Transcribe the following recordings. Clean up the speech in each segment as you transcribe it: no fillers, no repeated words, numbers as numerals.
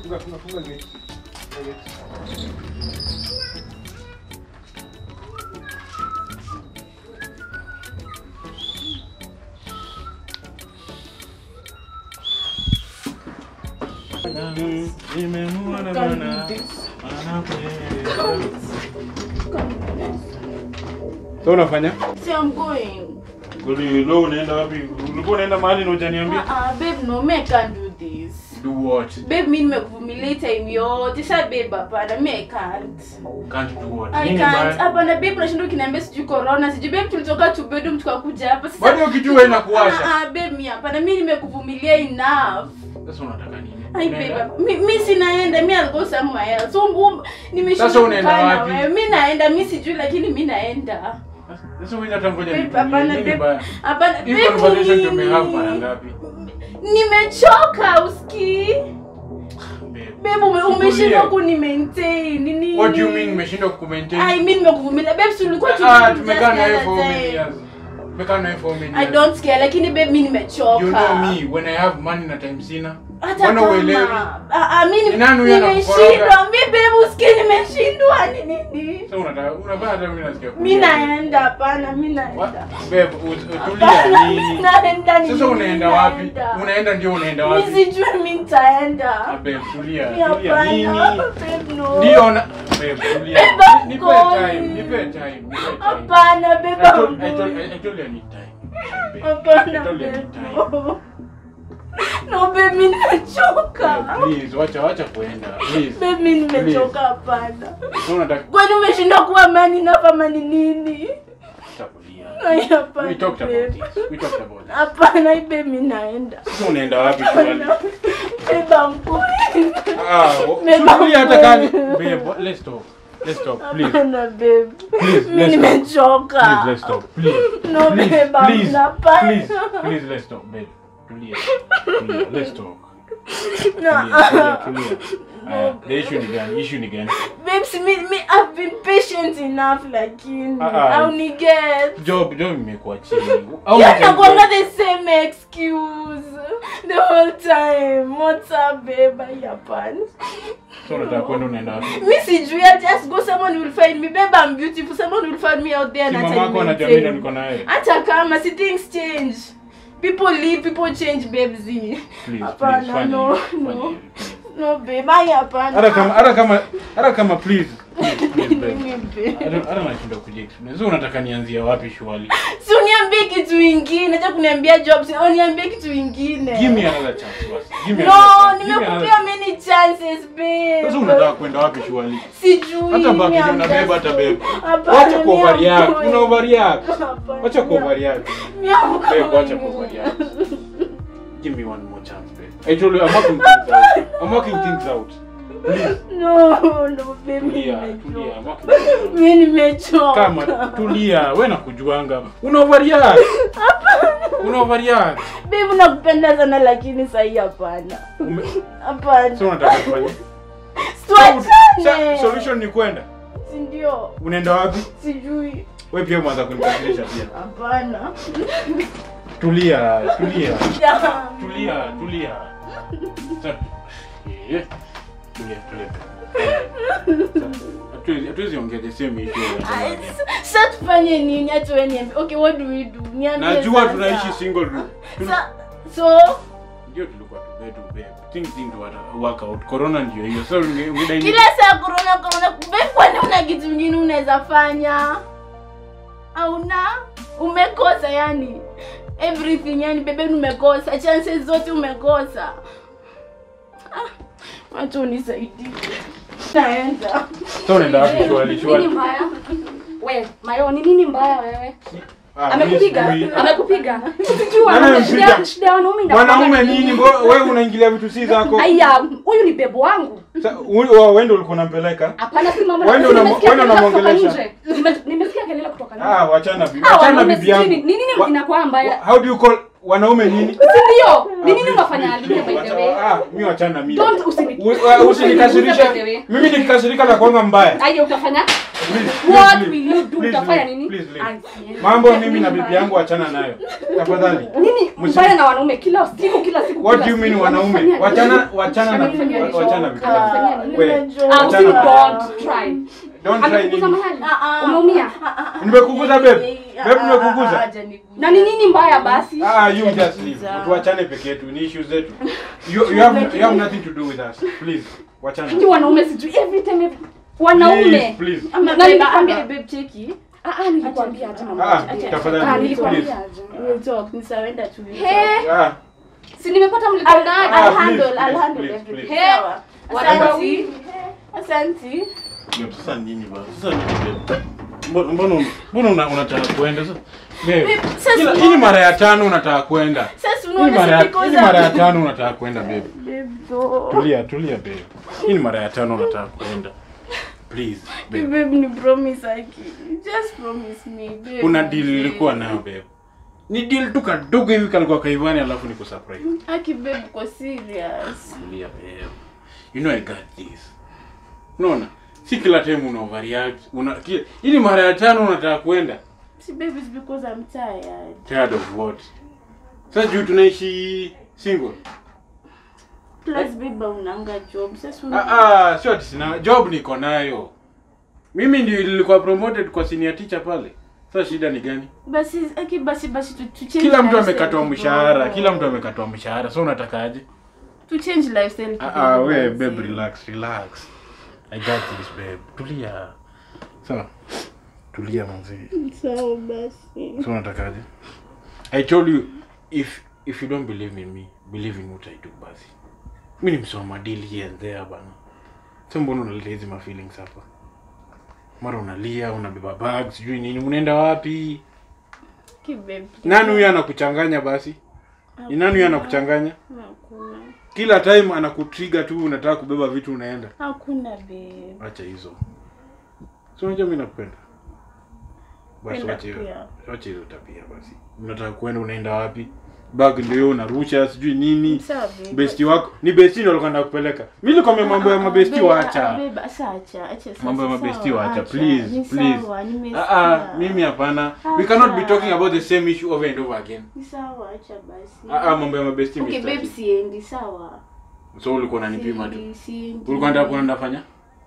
Funga gate. So unafanya? See, I'm going. Leo unaenda wapi? Ulikuwa unaenda mahali na hujaniambia? Babe, no, me can't do this. Do what? Babe, mimi nimekuvumilia time yote. Sasa babe, hapana, me I can't. Can't do what? I can't. Hapana babe, unashinda ukiniambia sijui corona, sijui babe tulitoka tu bedroom tukakuja hapa. Sasa bado kitu wewe inakuwasha. Babe, mimi hapana, mimi nimekuvumilia enough. Sasa unataka nini? Ai babe, mimi sinaenda, mimi I'll go somewhere else. So nimeshinda. Sasa unaenda wapi? Mimi naenda, mimi sijui lakini mimi naenda. Sasa wewe unatangoja nini? Hapana babe. Hapana babe. Hii conversation tumehave mara ngapi? Nimechoka usikii. Babe, umeshindwa kuni-maintain. Nini? What do you mean umeshindwa ku-maintain? I mean nimekuvumilia. Babe, si ulikuwa tu tumekaa na wewe for many years. Tumekaa na wewe for many years. I don't care, lakini babe mimi nimechoka. You know me, when I have money na time sina. Wana uelewi. Mimi nimeshindwa. Mimi babe usikii nimeshindwa nini? Sasa unafanya hata mimi nasikia. Mimi naenda hapana, mimi naenda. Babe, tulia ni. Naenda nini? Sasa unaenda wapi? Unaenda ndio unaenda wapi? Mimi sijui mimi nitaenda. Babe, tulia nini? Babe no. Ndio na babe, tulia. Nipe time. Hapana babe. I told you I need time. Hapana babe. No babe, mimi nimechoka. Please, wacha kuenda. Please. Babe, mimi nimechoka hapana. Unataka kwani umeshinda kuwa amani na amani nini? Takulia. We talked about this. Hapana, babe, mimi naenda. Sasa unaenda wapi kwani? Beba mkuni. Tulia hata kani. Babe, let's talk, please. Hapana babe. Please, mimi nimechoka. Please, let's talk. Please. No babe, please, let's talk, babe. Tulia. Let's talk. No. The issue again. Babes, me I've been patient enough lakini. Au ni get. Job imekuwa chini. You're not the same excuse the whole time. What's up babe? Yapan. So unataka kwenda unaenda wapi? Mimi sijui, just go, someone will find me. Babe, I'm beautiful. Someone will find me out there na mama yako anajamini niko na yeye. Hata kama si things change. People leave, people change, babes. Please, no, babe, hapana. Hata kama please. Hata nashinda kujiexplain. So unataka nianzie wapi shwali? Si uniambie kitu kingine, acha kuniambia jobs. Uniambie kitu kingine. Give me another chance basi. Nimekupea many chances, babe. Sasa unataka kwenda wapi shwali? Sijui. Hata baki na babe hata babe. Wacha kuoverreact. Una overreact. Wacha kuoverreact. Babe, wacha kuoverreact. Give me one more chance, babe. I told you I'm working things out. Please. No, baby. Tulia. Mimi nimechoka. Kama tulia, wewe nakujuanga. Una overreact. Baby, nakupenda sana lakini sasa hapana. Hapana. Sio unataka kufanya? Solution ni kwenda. Si ndio? Unaenda wapi? Sijui. Wewe pia mwanza kunikasirisha pia. Hapana. Tulia. Hatuwezi ongea the same issue. Sasa tufanye nini? Acha wewe niambie. Okay, what do we do? Niambie. Najua tunaishi single room. So ndio tulikuwa babe. Things didn't work out. Corona ndio hiyo. So kila saa corona. Babe, kwani una kitu kingine unaweza fanya? Hauna? Umekosa yani. Everything yani bebe umekosa. Chances zote umekosa. Acha unisaidie. Naenda. Tunaenda wapi shwali? Nini mbaya? Wewe, Mayo, ni nini mbaya wewe? Amekupiga. Sijua shida wanaume ndio. Wanaume nini? Wewe unaingilia vitu si zako. Aya, huyu ni bebo wangu. Wewe ndio ulikuwa unampeleka? Hapana, si mama. Wewe ndio unamwongelesha. Nimesikia kelele kutoka Wachana bibi. Wachana bibi yangu. Nini inakuwa mbaya? How do you call wanaume nini? Ndio. Nini unafanya alimia by the way? Mimi wachana mimi. Don't usinikasirisha. Mimi nikikasirika na kuanga mbaya. Aje utafanya? What will you do? Utafanya nini? Mambo mimi na bibi yangu wachana nayo. Tafadhali. Nini mbaya na wanaume kila siku? What do you mean wanaume? Wachana na bibi yangu. Don't try nini? Umeumia? Nimekuguza babe. Babe nimekuguza. Na nini mbaya basi? You just leave. Tuachane peke yetu. Ni issues zetu. You have nothing to do with us. Please. Wachana. Ni wanaume sijui every time wanaume. Please. Nilikwambia babe cheki. Nilikwambia aje mama. Tafadhali. Nilikwambia aje. We'll talk. Nisaenda tu. Si nimepata mlikana. I'll handle everything. Sawa. Asante. Sasa nini bwana? Sasa nini? Mbona unataka kuenda sasa? Hii ni mara ya 5 unataka kuenda. Sasa unaona hii mara ya 5 unataka kuenda babe. Tulia babe. Hii ni mara ya 5 unataka kuenda. Please babe ni promise Aki. Just promise me babe. Kuna deal ilikuwa nayo babe. Ni deal tu kadogo hivi kalikuwa kaivani alafu niko surprise. Aki babe uko serious. Tulia babe. You know I got this. Unaona? Si kila time una overreact. Hii ni mara ya 5 unataka kuenda. Si baby, it's because I'm tired. Tired of what? Sasa juu tunaishi single. Plus baby unanga job. Sasa sio ati sina job niko nayo. Mimi ndio nilikuwa promoted kwa senior teacher pale. Sasa shida ni gani? Basi tu change. Kila mtu amekatwa mshahara. So unatakaje? To change lifestyle. We babe relax. I got this babe. Tulia. Sawa. Tulia manzi. Sawa basi. So unatakaje? I told you if you don't believe in me, believe in what I do basi. Mimi ni msoma deal here and there bana. Sasa mbona unaleta hizi ma feelings hapa? Mara unalia, unabeba bags, sijui nini, unaenda wapi? Babe. Nani huyu anakuchanganya basi? Ni nani huyu anakuchanganya? Hakuna. Kila time anakutrigger tu unataka kubeba vitu unaenda. Hakuna babe. Acha hizo. So unajua mimi nakupenda. Basi wacha hizo tabia basi. Unataka kwenda unaenda wapi? Bag ndio unarusha sijui nini. Bestie wako ni bestie ndio alikuwa anakupeleka. Mimi nilikwambia mambo ya mabestie waacha. Acha. Mambo ya mabestie waacha please. Mimi hapana. We cannot be talking about the same issue over and over again. Ni sawa, acha basi. Mambo ya mabestie mimi. Okay babe, siendi sawa. So ulikuwa unanipima tu. Ulikuwa unataka kuenda fanya?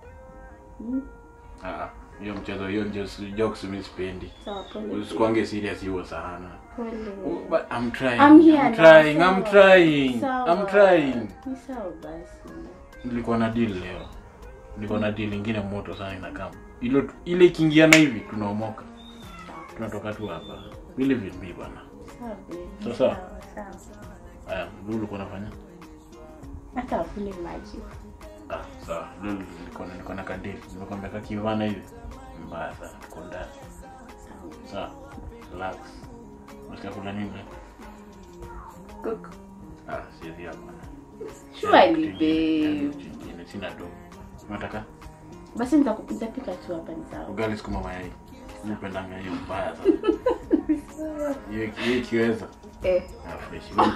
Hiyo mchezo hiyo jokes mimi sipendi. Sawa pole. Usikwange serious hiyo sana. Pole. But I'm trying. I'm trying. Ni sawa basi. Nilikuwa na deal leo. Nilikuwa na deal nyingine moto sana inakama. Ile ikiingiana hivi tunaomoka. Tunatoka tu hapa. Believe in me bana. Sawa. Sawa. Ndio uko unafanya? Hata afuni maji. Sawa. Nilikuwa na kadili. Nimekwambia kakivana hivi. Mbaya sana tuko ndani. Sawa. Relax. Unataka kula nini? Cook. Siezi hapa. Surely babe. Sina do. Unataka? Basi nitapika tu hapa ni sawa. Ugali sukuma mayai. Napendanga hiyo mbaya sana. Hiyo kiweza. Fresh.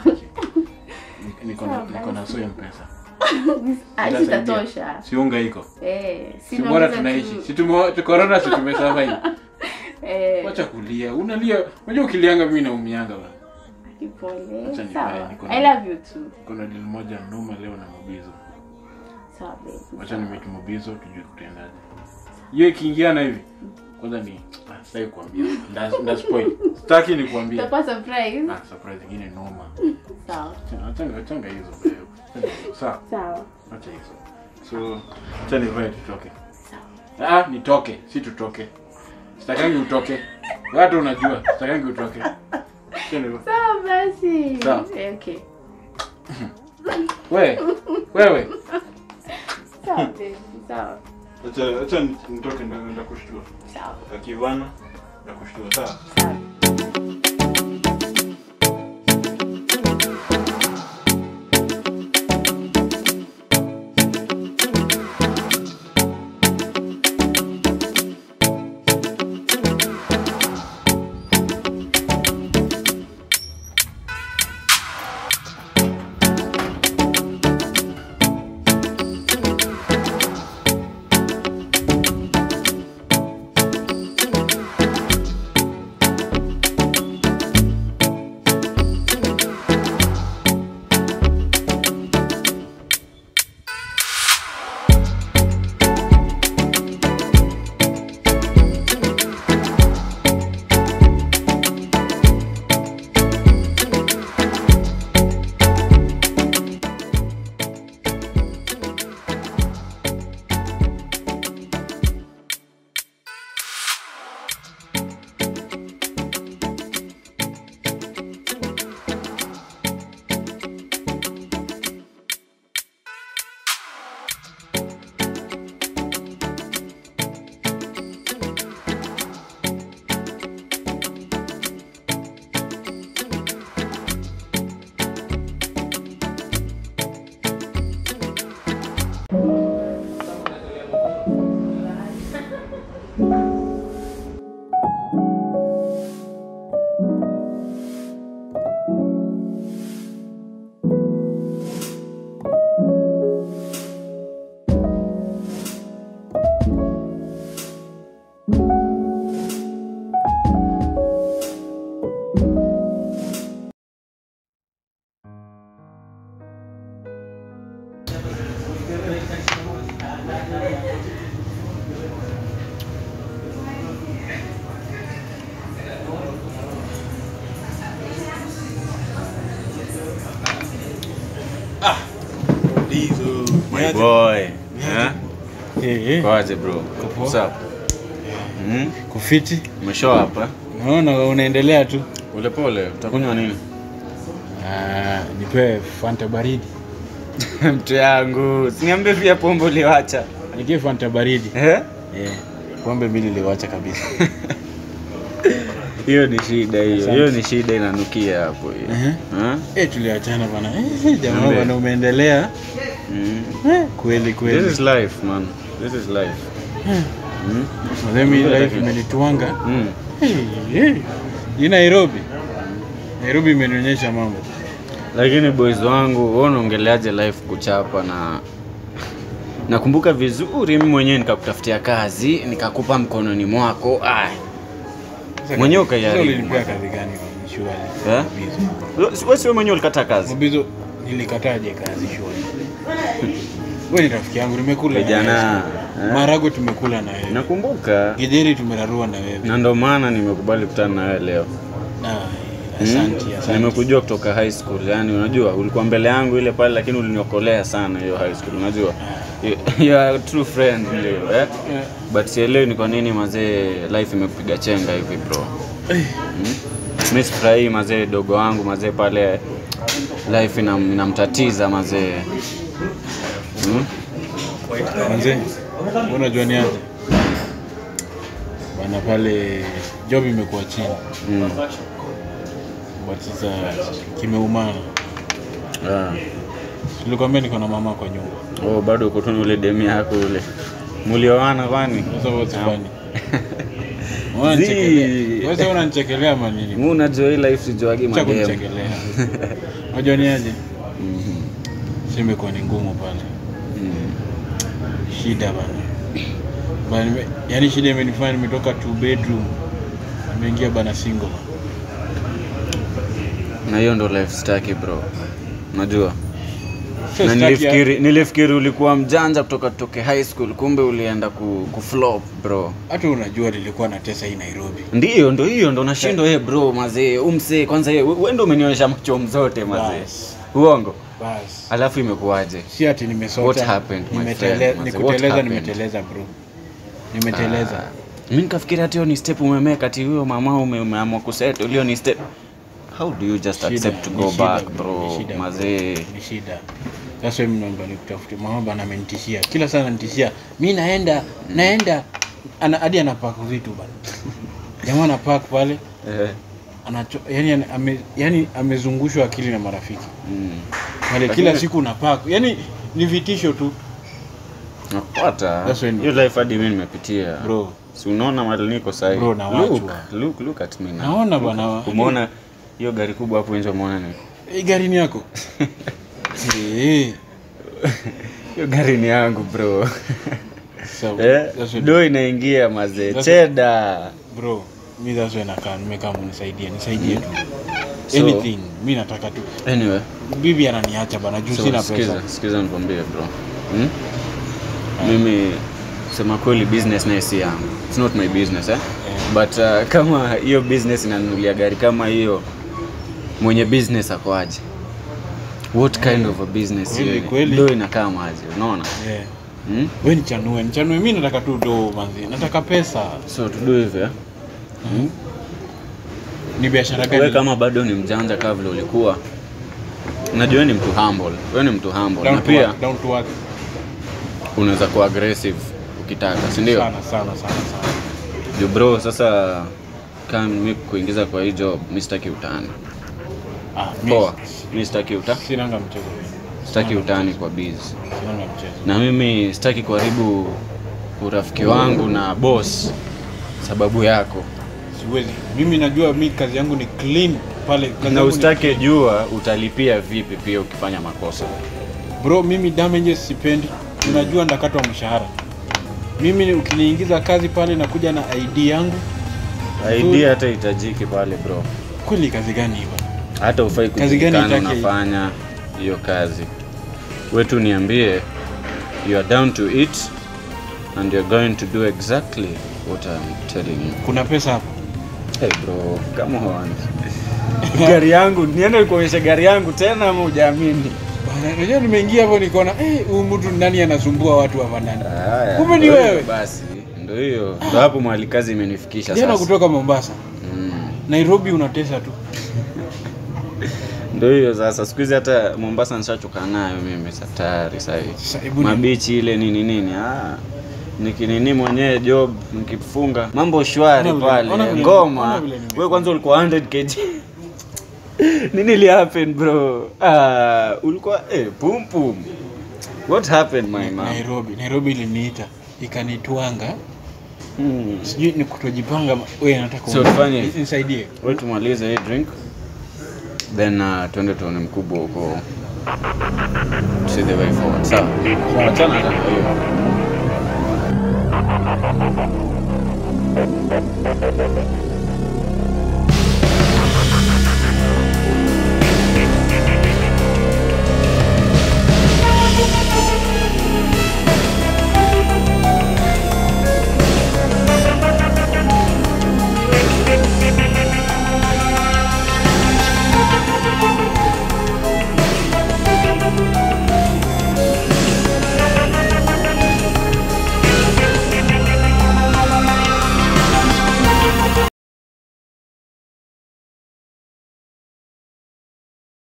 Niko na soya mpesa. Sitatosha. Si unga iko. Si bora tunaishi. Si corona si tumesurvive. Wacha kulia. Unalia. Unajua ukilianga mimi naumianga bana. Kipole. Sawa. I love you too. Kuna deal moja noma leo na Mobizo. Sawa babe. Wacha nimeti Mobizo tujue kutendaje. Hiyo ikiingiana hivi. Kwanza ni sitaki kuambia. Nda spoil. Sitaki nikwambie. Itakuwa surprise. Surprise nyingine noma. Sawa. Achanga hizo babe. Sawa. Acha hizo. So, acha nivae tutoke. Sawa. Nitoke, si tutoke. Sitakangi utoke. Watu unajua, sitakangi utoke. Sawa basi. Sawa. Okay. Wewe. Sawa baby, sawa. Acha nitoke nenda kushtua. Sawa. Akivana na kushtua sawa. Sawa. My boy. Yeah? Kwaje bro? What's up? Kufiti? Umeshow hapa? Naona unaendelea tu. Pole pole. Utakunywa nini? Nipe Fanta baridi. Mtu yangu, usiniambie pia pombe uliacha. Nipe Fanta baridi. Pombe mimi niliacha kabisa. Hiyo ni shida hiyo. Hiyo ni shida inanukia hapo hiyo. Tuliachana bana. Jamaa bana umeendelea. Kweli. This is life man. This is life. Mimi life imenituanga. Ni Nairobi. Nairobi imenionyesha mambo. Lakini boys wangu, wewe unaongeleaje life kuchapa na nakumbuka vizuri mimi mwenyewe nikakutafutia kazi, nikakupa mkononi mwako. Mwenyewe ukayari. Ulinipea kazi gani kwa shule? Wewe mwenyewe ulikata kazi. Mbizo nilikataje kazi shule? Wewe ni rafiki yangu, nimekula jana. Marago tumekula na wewe. Nakumbuka. Gideri tumerarua na wewe. Na ndio maana nimekubali kukutana na wewe leo. Asante. Nimekujua kutoka high school. Yaani unajua ulikuwa mbele yangu ile pale lakini uliniokolea sana hiyo high school. Unajua? You are a true friend leo, But sielewi ni kwa nini mazee life imekupiga chenga hivi bro. Mimi sifurahi mazee dogo wangu mazee pale life inamtatiza mazee. Manze, unajua ni aje? Bana pale job imekuwa chini. But sasa kimeumana. Nilikwambia niko na mama kwa nyumba. Bado uko tu ule demu yako ule. Mulioana kwani? Sasa wote kwani? Wewe unanichekelea manini? Mimi unajua hii life sijoagi mademu. Unanichekelea. Unajua ni aje? Simekuwa ni ngumu pale. Shida bana. Yaani shida imenifanya nimetoka 2 bedroom. Nimeingia bana single. Na hiyo ndo life staki bro. Unajua? Na nilifikiri ulikuwa mjanja kutoka high school kumbe ulienda kuflop bro. Hata unajua nilikuwa natesa hii Nairobi. Ndio ndo nashindwa bro mazee. Umse kwanza wewe ndo umenionyesha macho mzote mazee. Uongo. Bas. Alafu imekuaje? Si ati nimesota. What happened my friend? Nimeteleza bro. Nimeteleza. Mimi nikafikiri hata hiyo ni step umemeka ati huyo mama umeamua kuset ulio ni step. How do you just accept to go back bro? Mazee. Ni shida. Sasa mimi naomba nikutafute mama bana amenitishia. Kila sana anitishia. Mimi naenda hadi anapack vitu bana. Jamaa anapack pale. Yani amezungushwa akili na marafiki. Wale kila siku unapack. Yani ni vitisho tu. Napata. Hiyo life hadi mimi nimepitia. Bro, si unaona mali niko sahi. Bro, Look at me now. Naona bwana. Umeona hiyo gari kubwa hapo nje umeona nini? Hii gari ni yako? Hiyo gari ni yangu bro. So, do inaingia mazee. Cheda. Bro, mimi sasa nakaa nimekaa nisaidie tu. Anything, mimi nataka tu. Anyway, bibi ananiacha bana juu sina pesa. Sikiza nikwambie bro. Mimi sema kweli business na si yangu. It's not my business But kama hiyo business inanunulia gari kama hiyo mwenye business akoaje? What kind of a business hiyo? Ndio inakaa maji, unaona? Wewe nichanue mimi nataka tu do manzi. Nataka pesa. So to do hivyo Ni biashara gani? Wewe kama bado ni mjanja kama vile ulikuwa. Unajua ni mtu humble. Wewe ni mtu humble na pia down to earth. Unaweza kuwa aggressive ukitaka, si ndio? Sana. Jo bro, sasa kama mimi kuingiza kwa hii job, mimi sitaki utani. Poa. Mimi sitaki utani. Sinanga mchezo. Sitaki utani kwa biz. Sinanga mchezo. Na mimi sitaki kuharibu urafiki wangu na boss sababu yako. Siwezi. Mimi najua mimi kazi yangu ni clean pale. Na usitake jua utalipia vipi pia ukifanya makosa. Bro, mimi damages sipendi. Unajua ndakatwa mshahara. Mimi ukiniingiza kazi pale na kuja na ID yangu. ID hata itajiki pale bro. Kweli kazi gani hiyo? Hata ufai kujikana unafanya hiyo kazi. Wetu niambie you are down to it and you're going to do exactly what I'm telling you. Kuna pesa hapo? Hey bro, come on. Gari yangu, niende kuonyesha gari yangu tena ama hujaamini? Unajua nimeingia hapo nikaona huyu mtu nani anasumbua watu hapa ndani. Kumbe ni wewe. Basi, ndio hiyo. Ndio hapo mahali kazi imenifikisha sasa. Jana kutoka Mombasa. Nairobi unatesa tu. Ndio hiyo sasa. Siku hizi hata Mombasa nishachoka nayo mimi tayari sasa hivi. Mabichi ile nini. Nikinini mwenyewe job nikifunga mambo shwari pale. Ngoma. Wewe kwanza ulikuwa 100 kg. Nini li happen bro? Ulikuwa pum. What happened my man? Nairobi iliniita ikanitwanga. Sijui ni kutojipanga. Wewe nataka so tufanye nisaidie. Wewe tumalize hii drink. Then twende tuone mkubwa huko. See the way forward. Sawa. Achana na hiyo.